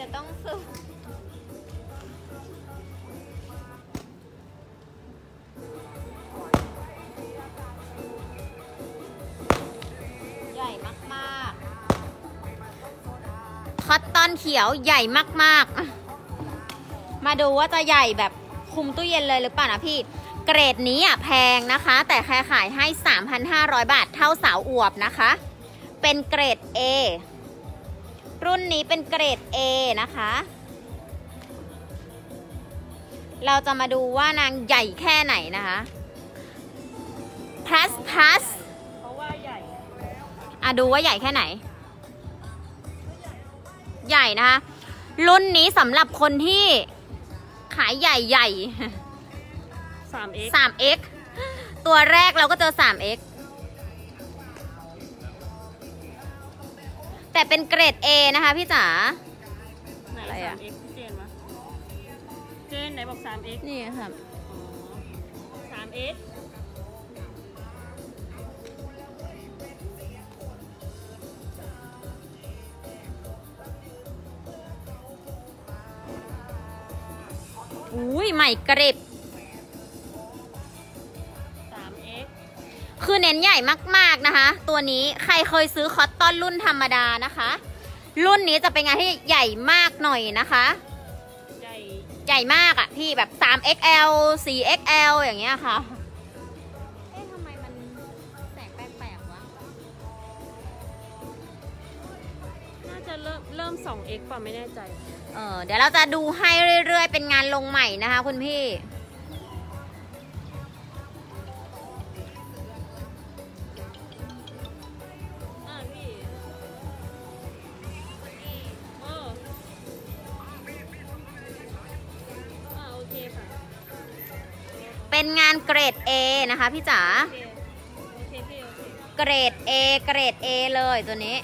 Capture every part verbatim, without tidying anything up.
ต้องซื้อใหญ่มากๆคอตตอนเขียวใหญ่มากๆมาดูว่าจะใหญ่แบบคุมตู้เย็นเลยหรือเปล่านะพี่เกรดนี้อ่ะแพงนะคะแต่แค่ขายให้ สามพันห้าร้อย บาทเท่าสาวอวบนะคะเป็นเกรด A รุ่นนี้เป็นเกรด A นะคะเราจะมาดูว่านางใหญ่แค่ไหนนะคะ plus plus เพราะว่าใหญ่อ่ะดูว่าใหญ่แค่ไหนใหญ่นะคะรุ่นนี้สำหรับคนที่ขายใหญ่ใหญ่สาม เอ็กซ์สาม เอ็กซ์ ตัวแรกเราก็เจอ สาม เอ็กซ์ แต่เป็นเกรด A นะคะพี่จ๋าไหนอะไรสาอะม เอ็กซ์ เจนวะเจนไหนบอก สาม เอ็กซ์นี่ค่ะอ๋อ สาม เอ็กซ์อุ้ยใหม่กริบสาม เอ็กซ์คือเน้นใหญ่มากๆนะคะ ตัวนี้ใครเคยซื้อคอตตอนรุ่นธรรมดานะคะ รุ่นนี้จะเป็นงานที่ใหญ่มากหน่อยนะคะใหญ่ใหญ่มากอะพี่แบบ สาม เอ็กซ์ แอล สี่ เอ็กซ์ แอล อย่างเงี้ยค่ะเอ๊ะทำไมมันแสงแปลกๆวะน่าจะเริ่มเริ่ม สอง เอ็กซ์ ป่ะไม่แน่ใจเออเดี๋ยวเราจะดูให้เรื่อยๆเป็นงานลงใหม่นะคะคุณพี่อ่าพี่เอออ่าโอเคค่ะเป็นงานเกรด A นะคะพี่จ๋าโอเคโอเคพี่โอเคเกรด A เกรด A เลยตัวนี้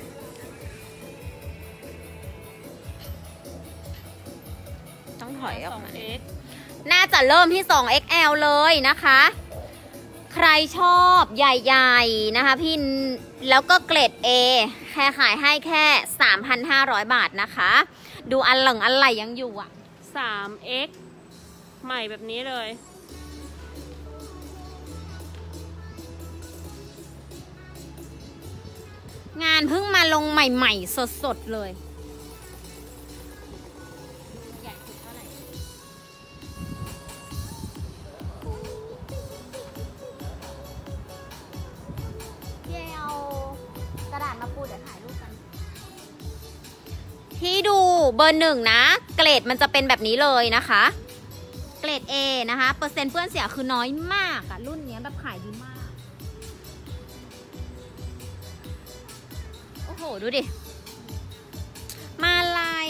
ต้องถอยออกมาสอง เอ็กซ์น่าจะเริ่มที่ สอง เอ็กซ์ แอล เลยนะคะ ใครชอบใหญ่ๆนะคะพี่แล้วก็เกรด A แค่ขายให้แค่ สามพันห้าร้อย บาทนะคะ ดูอันหลังอันไหลยังอยู่อ่ะสาม เอ็กซ์ ใหม่แบบนี้เลยงานเพิ่งมาลงใหม่ๆสดๆเลยใหญ่สุดเท่าไหร่พี่เอากระดาษมาปูเดี๋ยวถ่ายรูปกันที่ดูเบอร์หนึ่งนะเกรดมันจะเป็นแบบนี้เลยนะคะเกรด A นะคะเปอร์เซ็นต์เปื้อนเสียคือน้อยมากอะรุ่นนี้แบบขายดีมากโอ้โหดูดิมาลาย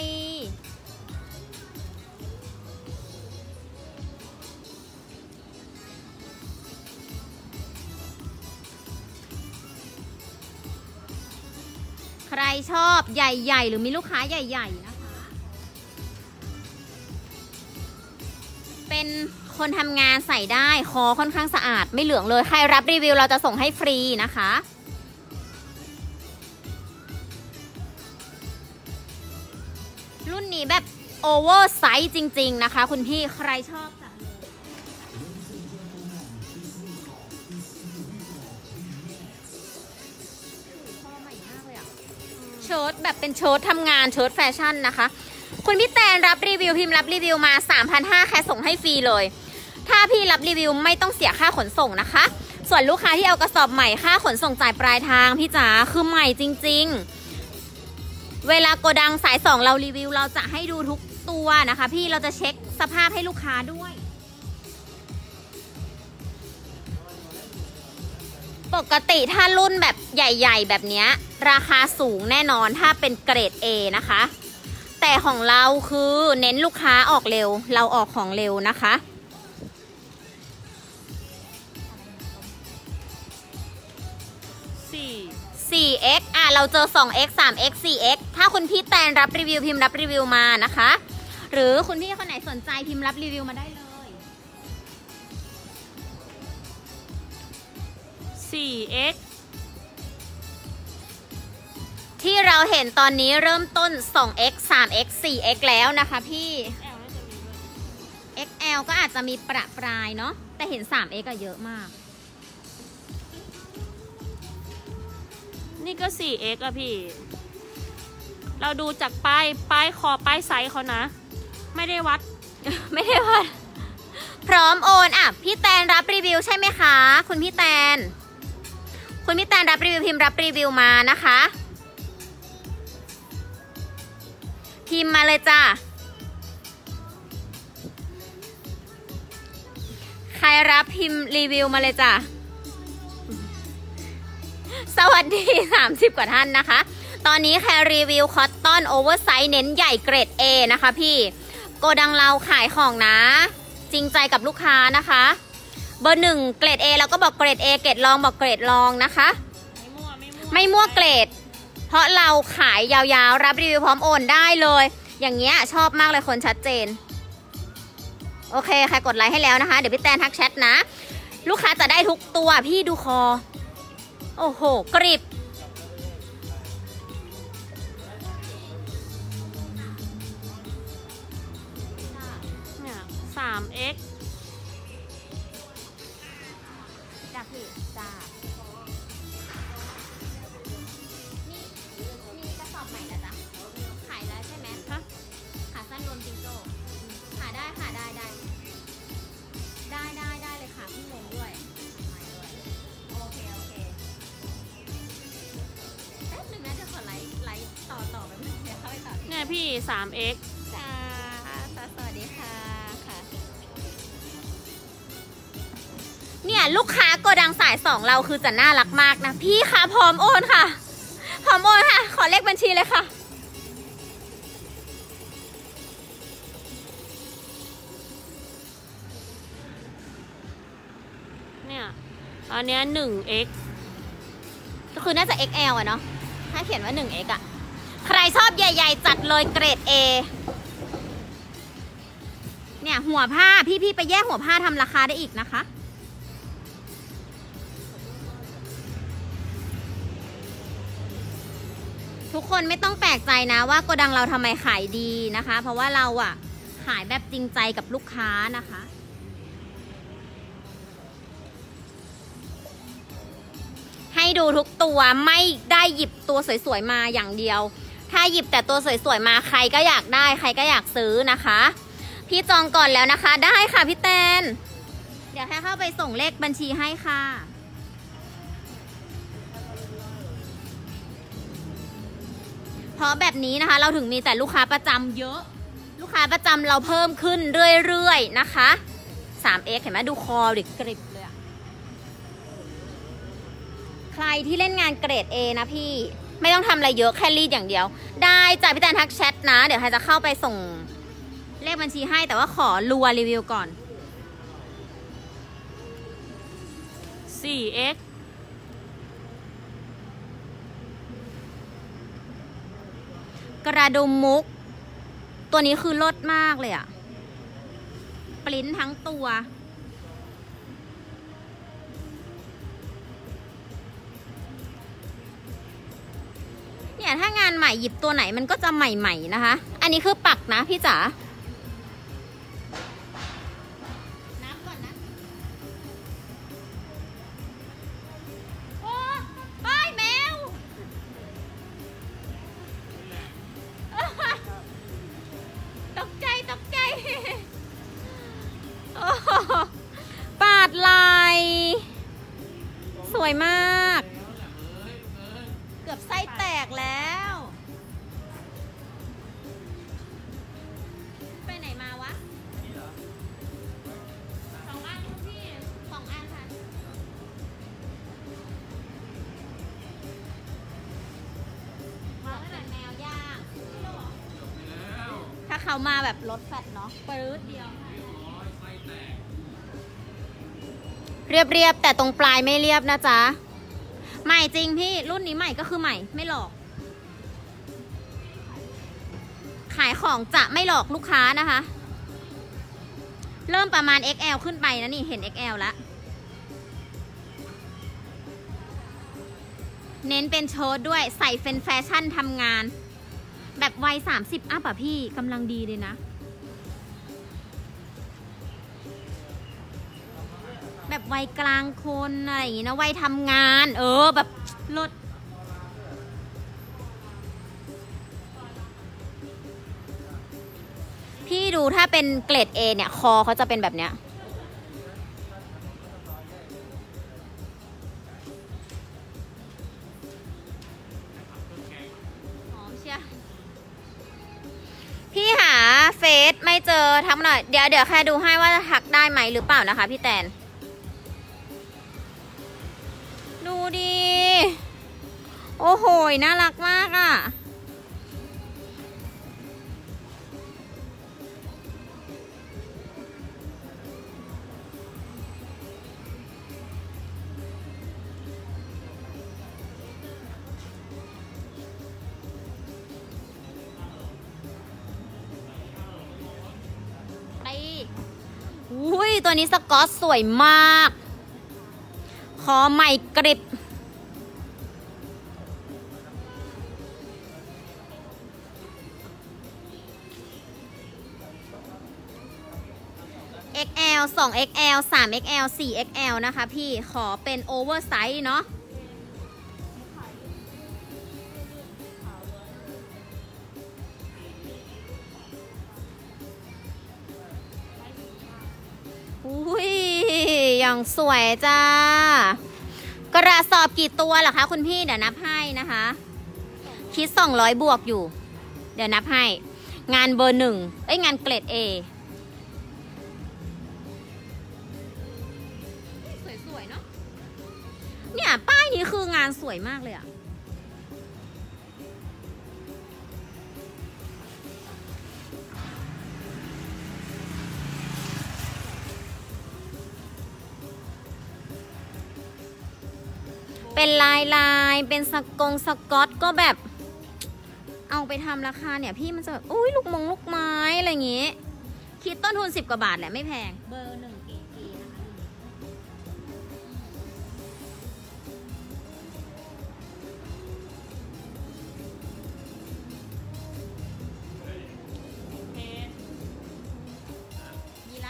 ใครชอบใหญ่ๆหรือมีลูกค้าใหญ่ๆนะคะเป็นคนทำงานใส่ได้คอค่อนข้างสะอาดไม่เหลืองเลยใครรับรีวิวเราจะส่งให้ฟรีนะคะรุ่นนี้แบบโอเวอร์ไซส์จริงๆนะคะคุณพี่ใครชอบจัดเลยชอบใหม่มากเลยอะเชิ้ตแบบเป็นเชิ้ตทำงานเชิ้ตแฟชั่นนะคะคุณพี่แตนรับรีวิวพิมพ์รับรีวิวมา สามพันห้าร้อย แค่ส่งให้ฟรีเลยถ้าพี่รับรีวิวไม่ต้องเสียค่าขนส่งนะคะส่วนลูกค้าที่เอากระสอบใหม่ค่าขนส่งจ่ายปลายทางพี่จ๋าคือใหม่จริงๆเวลาโกดังสายสองเรารีวิวเราจะให้ดูทุกตัวนะคะพี่เราจะเช็คสภาพให้ลูกค้าด้วยปกติถ้ารุ่นแบบใหญ่ๆแบบนี้ราคาสูงแน่นอนถ้าเป็นเกรด A นะคะแต่ของเราคือเน้นลูกค้าออกเร็วเราออกของเร็วนะคะสี่สี่ เอ็กซ์ อ่ะเราเจอ สอง เอ็กซ์ สาม เอ็กซ์ สี่ เอ็กซ์ ถ้าคุณพี่แตนรับรีวิวพิมพ์รับรีวิวมานะคะหรือคุณพี่คนไหนสนใจพิมพ์รับรีวิวมาได้เลยสี่ เอ็กซ์ T ที่เราเห็นตอนนี้เริ่มต้น สอง เอ็กซ์ สาม เอ็กซ์ สี่ เอ็กซ์ แล้วนะคะพี่แอลน่าจะมีด้วยเอ็กซ์ แอล ก็อาจจะมีประปรายเนาะแต่เห็น สาม เอ็กซ์ อะเยอะมากนี่ก็ สี่ เอ็กซ์ อะพี่ เราดูจากป้ายป้ายคอป้ายไซส์เขานะ ไม่ได้วัดไม่ได้ว่าพร้อมโอนอ่ะพี่แตนรับรีวิวใช่ไหมคะคุณพี่แตนคุณพี่แตนรับรีวิวพิมพ์รับรีวิวมานะคะพิมพ์มาเลยจ้ะใครรับพิมพ์รีวิวมาเลยจ้ะสวัสดีสามสิบกว่าท่านนะคะตอนนี้แค่รีวิวคอตตอนโอเวอร์ไซส์เน้นใหญ่เกรด A นะคะพี่โกดังเราขายของนะจริงใจกับลูกค้านะคะเบอร์หนึ่งเกรด A แล้วก็บอกเกรด A เกรดรองบอกเกรดรองนะคะไม่มั่วไม่มั่วไม่มั่วเกรดเพราะเราขายยาวๆรับรีวิวพร้อมโอนได้เลยอย่างเงี้ยชอบมากเลยคนชัดเจนโอเคใครกดไลค์ให้แล้วนะคะเดี๋ยวพี่แตนทักแชทนะลูกค้าจะได้ทุกตัวพี่ดูคอโอ้โหกริบเนี่ย สาม เอ็กซ์จ้าพี่จ้านี่มีกระสอบใหม่แล้วจ้ะขายแล้วใช่ไหมฮะขาสั้นรวมจิงโจ้ขายได้ค่ะได้ได้ได้ได้ได้เลยค่ะพี่งงด้วยไม่ด้วยโอเคโอเคแป๊บนึงนะจะขอไลฟ์ไลฟ์ต่อต่อไปเดี๋ยวเข้าไปต่อเนี่ยพี่ สาม เอ็กซ์จ้าสวัสดีค่ะค่ะเนี่ยลูกค้าโกดังสายสองเราคือจะน่ารักมากนะพี่คะพร้อมโอนค่ะพร้อมโอนค่ะขอเลขบัญชีเลยค่ะเนี่ยอันเนี้ย หนึ่ง เอ็กซ์ก็คือน่าจะ เอ็กซ์ แอล อะเนาะถ้าเขียนว่า หนึ่ง เอ็กซ์ อะใครชอบใหญ่ๆจัดเลยเกรด A เนี่ยหัวผ้าพี่ๆไปแยกหัวผ้าทำราคาได้อีกนะคะ ทุกคนไม่ต้องแปลกใจนะว่าโกดังเราทำไมขายดีนะคะ เพราะว่าเราอะขายแบบจริงใจกับลูกค้านะคะ ให้ดูทุกตัวไม่ได้หยิบตัวสวยๆมาอย่างเดียวถ้าหยิบแต่ตัวสวยๆมาใครก็อยากได้ใครก็อยากซื้อนะคะพี่จองก่อนแล้วนะคะได้ค่ะพี่แตนเดี๋ยวให้เข้าไปส่งเลขบัญชีให้ค่ะเพราะแบบนี้นะคะเราถึงมีแต่ลูกค้าประจำเยอะลูกค้าประจำเราเพิ่มขึ้นเรื่อยๆนะคะ สาม เอ็กซ์ เห็นไหมดูคอดิกริบเลยอะใครที่เล่นงานเกรด A นะพี่ไม่ต้องทำอะไรเยอะแค่รีดอย่างเดียวได้จ้ะพี่แตนทักแชทนะเดี๋ยวใครจะเข้าไปส่งเลขบัญชีให้แต่ว่าขอรัวรีวิวก่อนสี่ เอ็กซ์กระดุมมุกตัวนี้คือลดมากเลยอะปริ้นทั้งตัวเนี่ยถ้างานใหม่หยิบตัวไหนมันก็จะใหม่ๆนะคะอันนี้คือปักนะพี่จ๋านับก่อนนะโอ้ป้ายแมวตกใจตกใจโอ้ปาดลายสวยมากเกือบไส้แตกแล้วไปไหนมาวะสองอันพี่สองอันค่ะมาตั้งแต่แมวย่างถ้าเขามาแบบรถแฟดเนาะปื๊ดเดียวเรียบๆแต่ตรงปลายไม่เรียบนะจ๊ะใหม่จริงพี่รุ่นนี้ใหม่ก็คือใหม่ไม่หลอกขายของจะไม่หลอกลูกค้านะคะเริ่มประมาณ เอ็กซ์ แอล ขึ้นไปนะนี่เห็น เอ็กซ์ แอล แล้วเน้นเป็นเชิ้ตด้วยใส่เป็นแฟชั่นทำงานแบบวัยสามสิบอัพอะพี่กำลังดีเลยนะแบบวัยกลางคนอะไรอย่างงี้นะวัยทำงานเออแบบลดพี่ดูถ้าเป็นเกรด A เนี่ยคอเขาจะเป็นแบบเนี้ยพี่หาเฟซไม่เจอทักหน่อยเดี๋ยวเดี๋ยวแค่ดูให้ว่าทักได้ไหมหรือเปล่านะคะพี่แตนดูดีโอ้โหน่ารักมากอ่ะอุ้ยตัวนี้สกอตสวยมากคอใหม่กริบเอ็กซ์ แอล สอง เอ็กซ์ แอล สาม เอ็กซ์ แอล สี่ เอ็กซ์ แอล นะคะพี่ขอเป็นโอเวอร์ไซส์เนาะอุ้ยอย่างสวยจ้ากระสอบกี่ตัวเหรอคะคุณพี่เดี๋ยวนับให้นะคะคิดสองร้อยบวกอยู่เดี๋ยวนับให้งานเบอร์หนึ่งเอ้ยงานเกรด A สวยๆเนาะเนี่ยป้ายนี้คืองานสวยมากเลยอะเป็นลายลายเป็นสกงสกอตก็แบบเอาไปทำราคาเนี่ยพี่มันจะแบบอุ้ยลูกมงลูกไม้อะไรอย่างงี้คิดต้นทุนสิบกว่าบาทแหละไม่แพงเบอร์หนึ่งเก๋ๆนะคะดีไร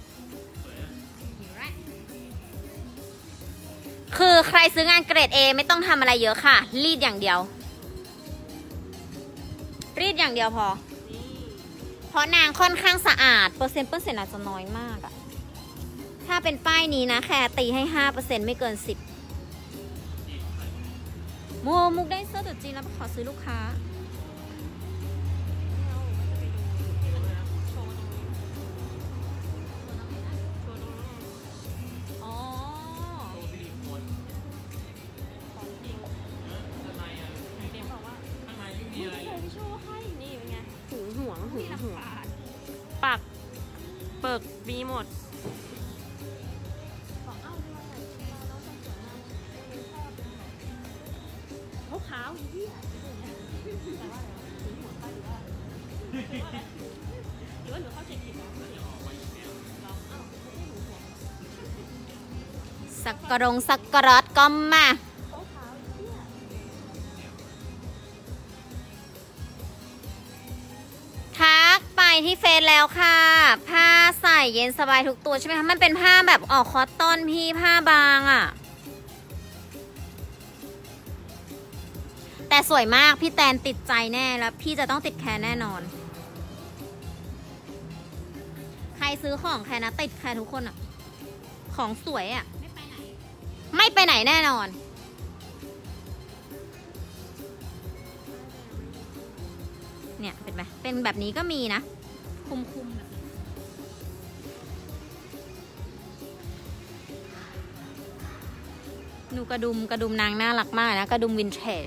คือใครซื้องานเกรด A ไม่ต้องทำอะไรเยอะค่ะรีดอย่างเดียวรีดอย่างเดียวพอเพราะนางค่อนข้างสะอาดเปอร์เซ็นต์เปอร์เซ็นต์อาจจะน้อยมากอะถ้าเป็นป้ายนี้นะแค่ตีให้ ห้าเปอร์เซ็นต์ ไม่เกินสิบโมมุกได้เสื้อตุ๊ดจีนแล้วขอซื้อลูกค้าปักเปิกมีหมดขาวๆที่หรือว่าหนูเข้าใจผิดสักกระรงสักกระรอดก็มาทักไปที่เฟซแล้วค่ะผ้าใส่เย็นสบายทุกตัวใช่ไหมคะมันเป็นผ้าแบบออกคอตตอนพี่ผ้าบางอ่ะแต่สวยมากพี่แตนติดใจแน่แล้วพี่จะต้องติดแคร์แน่นอนใครซื้อของแคร์นะติดแคร์ทุกคนอ่ะของสวยอ่ะไม่ไปไหนไม่ไปไหนแน่นอนเนี่ยเป็นไหมเป็นแบบนี้ก็มีนะคุมคุมแบบหนูกระดุมกระดุมนางน่ารักมากนะกระดุมวินเทจ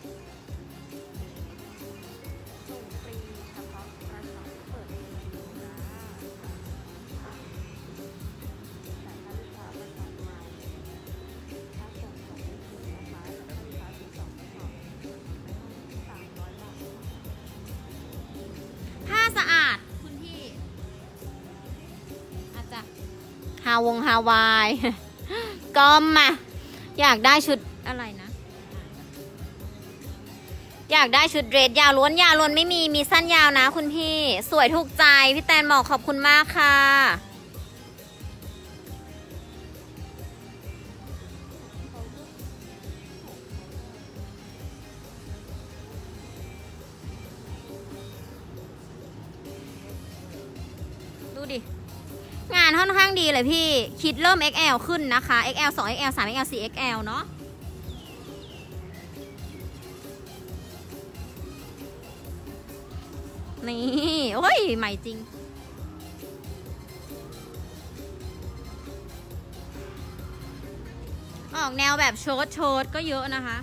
ฮาวงฮาวายก็มาอยากได้ชุดอะไรนะอยากได้ชุดเดรสยาวล้วนยาวล้วนไม่มีมีสั้นยาวนะคุณพี่สวยถูกใจพี่แตนบอกขอบคุณมากค่ะดูดิงานค่อนข้างดีเลยพี่คิดเริ่ม เอ็กซ์ แอล ขึ้นนะคะ เอ็กซ์ แอล สอง เอ็กซ์ แอล สาม เอ็กซ์ แอล สี่ เอ็กซ์ แอล เนาะนี่โอ้ยใหม่จริงออกแนวแบบโชดโชดก็เยอะนะคะ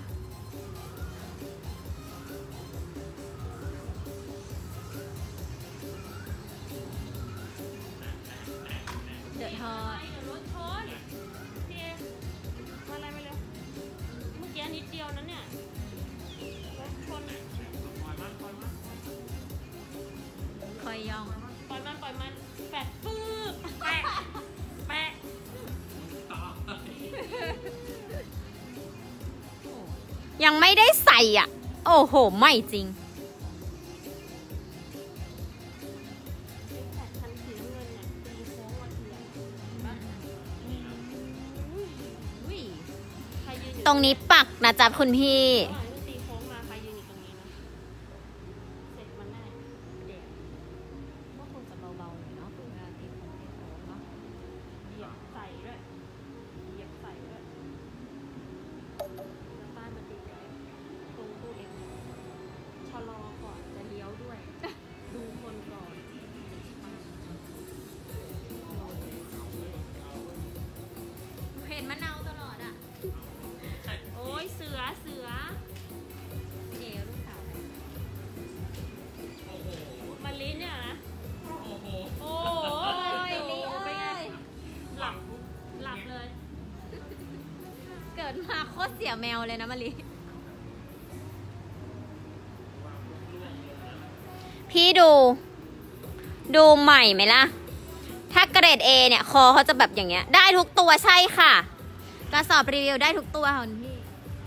เดือดทอดเดี๋ยวรถชนพี่เอมาอะไรมาเร็วเมื่อกี้นิดเดียวนั้นเนี่ยรถชนคอยยองปล่อยมันปล่อยมันแปะปื้อแปะแปะยังไม่ได้ใส่อ่ะโอ้โหไม่จริงแปะคันสีน้ำเงินเนี่ยตีโค้งมาทีละอุ้ยใครยืนอยู่ตรงนี้ปักนะจ๊ะคุณพี่ระหว่างที่ตีโค้งมาใครยืนอยู่ตรงนี้นะเสร็จมันแน่เด็กว่าคงจะเบาๆหน่อยเนาะเวลาตีโค้งตีโค้งเนาะเหยียบใส่ด้วยเหยียบใส่ด้วยแล้วป้ายมาติดไว้ตรงตู้เองเนี่ยชะลอก่อนจะเลี้ยวด้วย ดูคนก่อนเห็นมะนาวตลอดอ่ะโอ้ยเสือเสือเอ๋ลูกสาวมาลิ้นเนี่ยนะโอ้โหโอ้ยยนี่ไปไงเอ้ยหลับหลับเลยเกิดมาโคตรเสียแมวเลยนะมะลิพี่ดู ดูใหม่ไหมล่ะ ถ้าเกรด A เนี่ยคอเขาจะแบบอย่างเงี้ยได้ทุกตัวใช่ค่ะกระสอบรีวิวได้ทุกตัวค่ะคุณพี่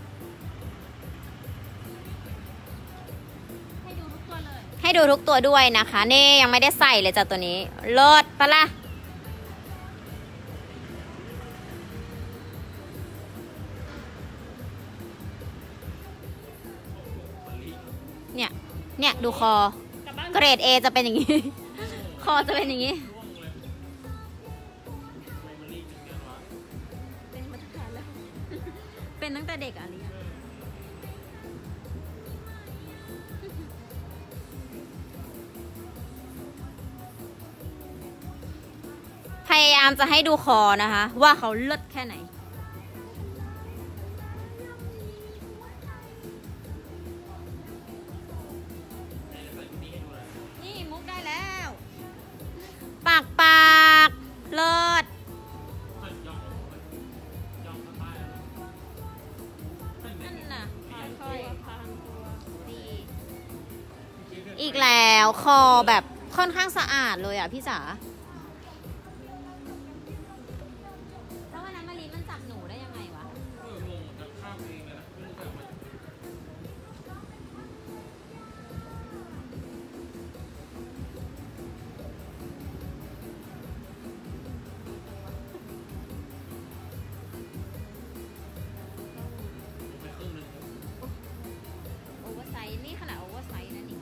ให้ดูทุกตัวเลยให้ดูทุกตัวด้วยนะคะนี่ยังไม่ได้ใส่เลยจ้ะตัวนี้เลิศปะล่ะเนี่ยเนี่ยดูคอกลับบ้านเกรด A จะเป็นอย่างนี้ คอจะเป็นอย่างนี้เป็นมาตั้งแต่แล้วเป็นตั้งแต่เด็กอะลิพยายามจะให้ดูคอนะคะ ว่าเขาเลิศแค่ไหนนี่มุกได้แล้วปากปากเลิศนั่นน่ะพานตัค่อวย พานตัวๆดีอีกแล้วคอแบบค่อนข้างสะอาดเลยอ่ะพี่จ๋าแล้ววันนั้นมะลิมันจับหนูได้ยังไงวะโอเวอร์ไซส์นี่ขนาดโอเวอร์ไซส์นะนี่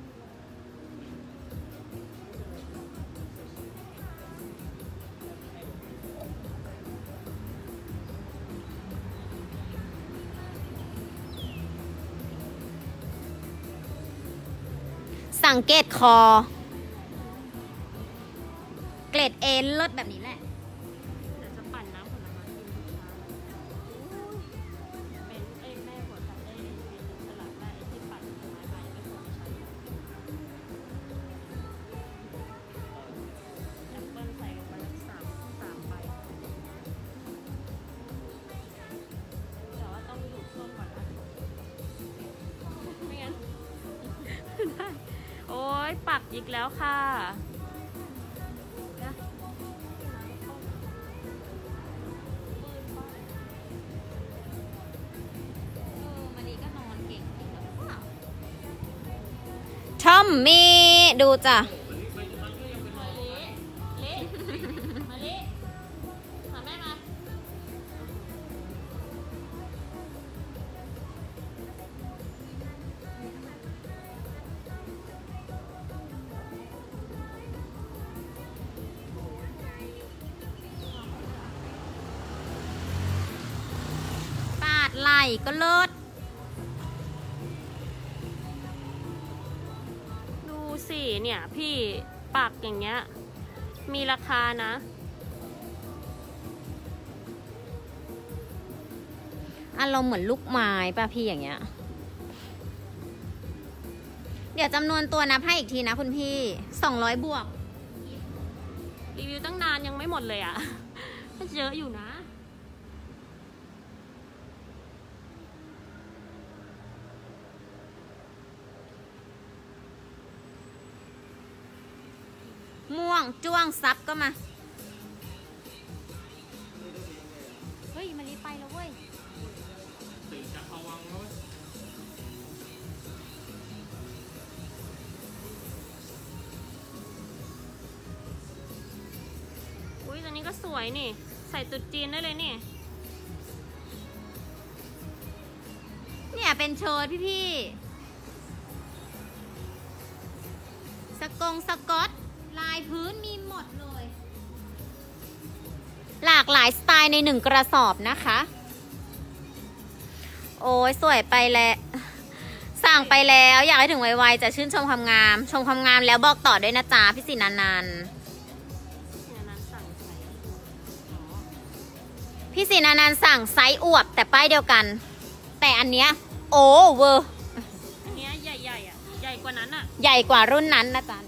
สังเกตคอ เกรดเอเลิศแบบนี้แหละเดี๋ยวจะปั่นน้ำผลไม้กินทุกเช้าเป็นเอ้ยแม่หัวตัดได้เป็นสลัดได้ไอ้ที่ปั่นผลไม้ไปไม่ควรใช้แอปเปิ้ลใส่ลงไปสามสามใบแต่ว่าต้องดูดส้มก่อนนะไม่งั้น ได้โอ้ยปักอีกแล้วค่ะนะเออมันนี่ก็นอนเก่งจริงแล้วเปล่ามมีดูจ้ะมาเละเละมาเละหาแม่มาปาดไหล่ก็เลิศดูสิเนี่ยพี่ปักอย่างเงี้ยมีราคานะอารมณ์เหมือนลูกไม้ป่ะพี่อย่างเงี้ย เดี๋ยวจำนวนตัวนับให้อีกทีนะคุณพี่ สองร้อยบวกรีวิวตั้งนานยังไม่หมดเลยอะ่ะ ก็เยอะอยู่นะม่วงจ้วงซับก็มา เฮ้ยมารีไปแล้วเว้ยตื่นจากภวังค์แล้วเว้ยอุ้ยตัวนี้ก็สวยนี่ ใส่ตุ๊ดจีนได้เลยนี่เนี่ยเป็นเชิ้ตพี่พี่สกงสกอต ลายพื้นมีหมดเลย หลากหลายสไตล์ในหนึ่งกระสอบนะคะ โอ้ยสวยไปแล้ว สั่งไปแล้วอยากให้ถึงไวๆจะชื่นชมความงาม ชมความงามแล้วบอกต่อด้วยนะจ๊ะพี่สินันนันเนี่ยนั้นสั่งใส่อ๋อพี่สินันนันสั่งไซส์อวบแต่ป้ายเดียวกัน แต่อันเนี้ยโอเวอร์อันเนี้ยใหญ่ๆอ่ะ ใหญ่กว่านั้นอ่ะใหญ่กว่ารุ่นนั้นนะจ๊ะ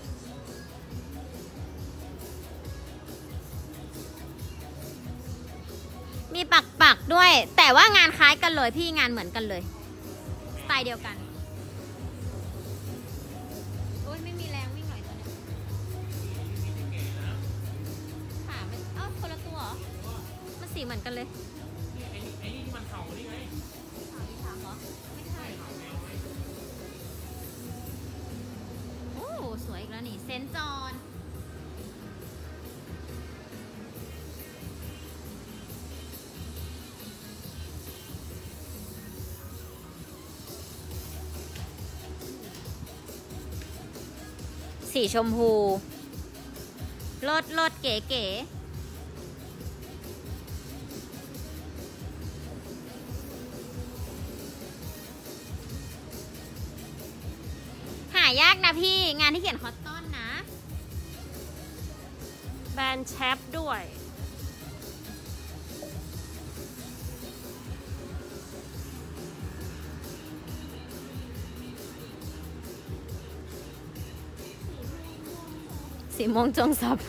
มีปักปักๆด้วย แต่ว่างานคล้ายกันเลยพี่งานเหมือนกันเลย สไตล์เดียวกัน โอ้ยไม่มีแรงวิ่งหน่อยตัวเนี้ยขามันเอ้าคนละตัวเหรอ มันสีเหมือนกันเลยนี่ไอ้นี่ไอ้นี่ที่มันเห่านี่ไงขามีขาเหรอ ไม่ใช่เห่าแมวไหมโอ้สวยอีกแล้วนี่ เซนจอน สีชมพูลดลดเก๋เก๋หายากนะพี่ งานที่เขียนคอตตอนนะแบรนด์แชปด้วยสีม่วงจงซับ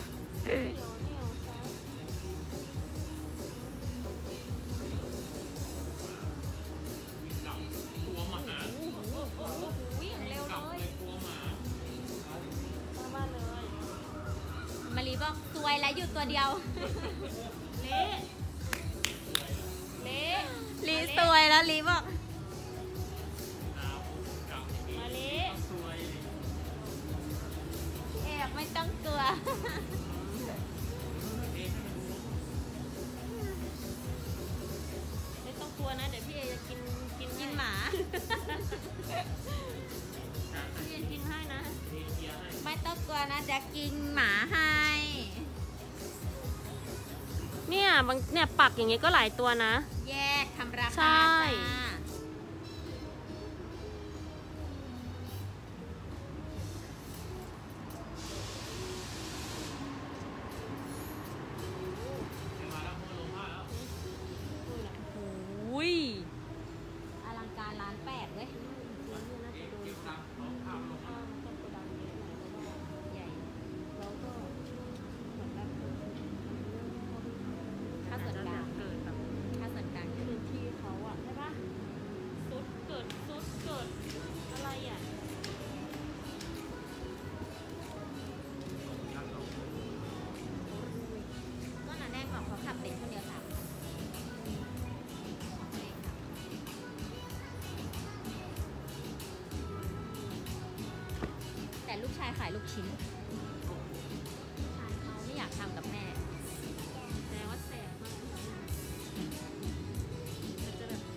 ตัวหมาวิ่งเร็วกลับเลเลย ยกลัวหมามาเลยมารีบอกสวยแล้วอยู่ตัวเดียวเละเละลีสวยแล้วลีบอกเอากลับอีกมาเละสวยดิเอกไม่ต้องกลัวเอ๊ะให้มันดูไม่ต้องกลัวนะ เดี๋ยวพี่เอจะกินกินกินหมาพี่เอกินให้นะเอเชียให้ไม่ต้องกลัวนะจะกินหมาให้เนี่ยบางเนี่ยปักอย่างเงี้ยก็หลายตัวนะแยกทำราใช่คาจ้ามาแล้วมือลงมาแล้วอุ้ยอลังการร้านแปดเว้ยเอ๊ะเก็บตังค์เอาข้าวลงมาใหญ่แล้วก็เหมือนแบบค่าส่วนกลางเกิดแบบค่าส่วนกายขายลูกชิ้นชายเขาไม่อยากทำกับแม่แสดงว่าแสบมากมันจะแบบ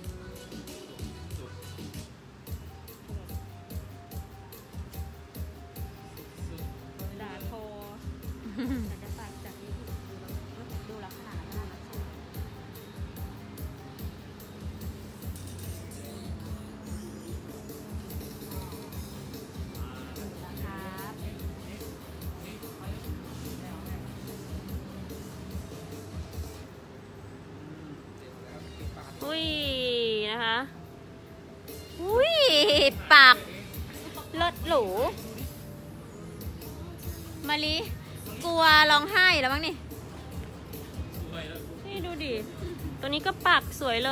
ด่าทอแต่จะตัดจากนี้ดูลักษณะแล้วนะคะครับอุ้ยนะคะอุ้ยปากเลิศหรูมาลิกลัวร้องไห้แล้วมั้งนี่นี่ดูดิ ตัวนี้ก็ปักสวยเลย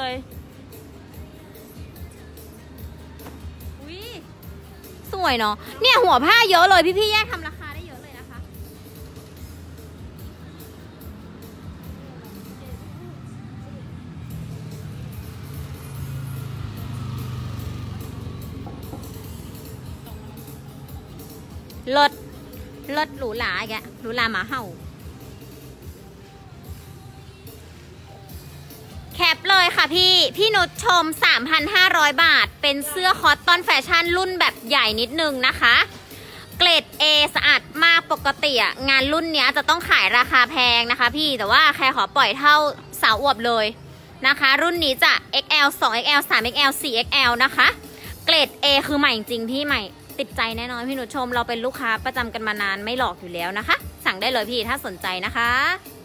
อุ้ยสวยเนาะเนี่ยหัวผ้าเยอะเลยพี่ๆแยกทำราคาได้เยอะเลยนะคะ เลิศเลิศหรูหราแกหรูหราหมาเห่า แคปเลยค่ะพี่ พี่นุชชม สามพันห้าร้อย บาท เป็นเสื้อคอตตอนแฟชั่นรุ่นแบบใหญ่นิดนึงนะคะ เกรด A สะอาดมากปกติอะงานรุ่นเนี้ยจะต้องขายราคาแพงนะคะพี่ แต่ว่าแค่ขอปล่อยเท่าสาวอวบเลยนะคะ รุ่นนี้จะ เอ็กซ์ แอล สอง เอ็กซ์ แอล สาม เอ็กซ์ แอล สี่ เอ็กซ์ แอล นะคะ เกรด A คือใหม่จริงพี่ใหม่ ติดใจแน่นอนพี่นุชชม เราเป็นลูกค้าประจำกันมานานไม่หลอกอยู่แล้วนะคะ สั่งได้เลยพี่ถ้าสนใจนะคะ